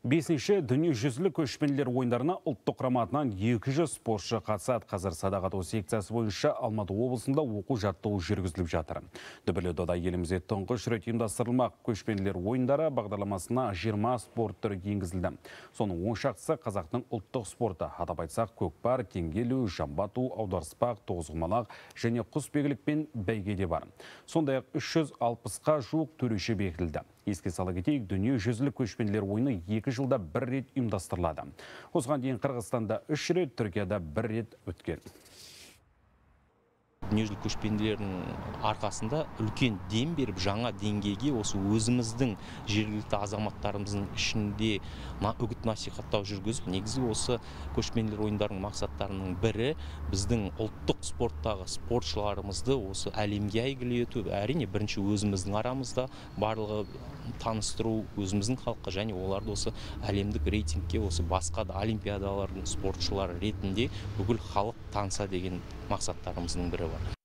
5-ші дүниежүзілік көшпенділер ойындарына ұлттық құрамасынан 200 спортшы қатысады. Қазір садақ ату секциясы бойынша Алматы облысында оқу-жаттығу жүргізіліп жатыр. Дүбірлі дода елімізде тұңғыш рет ұйымдастырылмақ. Көшпенділер ойындары бағдарламасына 20 спорт түрі енгізілді. Соның 10 шақтысы қазақтың ұлттық спорты. Атап айтсақ, көкпар, теңге ілу, жамбы ату, аударыспақ, тоғызқұмалақ және құсбегілік пен бәйге де бар. Сондай-ақ 360-қа жуық төреші бекітілді. Еске сала кетейік, дүниежүзілік көшпенділер ойыны 2 жылда 1 рет ұйымдастырылады. Осыған дейін Қырғызстанда 3 рет, Түркияда 1 рет өткен. Дүниежүзілік көшпенділердің арқасында үлкен дем беріп, жаңа деңгейге осы өзіміздің жергілікті азаматтарымыздың ішінде үгіт насихаттау жүргізіп, негізі осы көшпенділер ойындарының мақсаттарының бірі біздің ұлттық спорттағы спортшыларымызды осы әлемге әйгілі ету. Әрине, бірінші өзіміздің арамызда барлығы таныстыру, өзіміздің халыққа және оларды осы әлемдік рейтингке, осы басқа да олимпиадалардың спортшылары ретінде бүкіл халық таныса деген мақсаттарымыздың бірі бар.